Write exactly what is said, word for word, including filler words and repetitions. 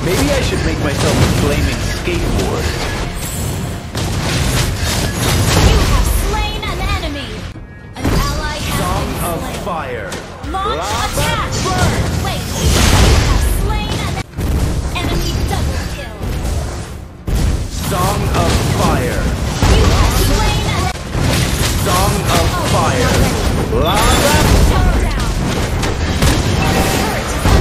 Maybe I should make myself a flaming skateboard. You have slain an enemy. An ally has Song been of slain. Fire. Launch Lava attack. burn. Wait. You have slain an enemy. Double kill. Song of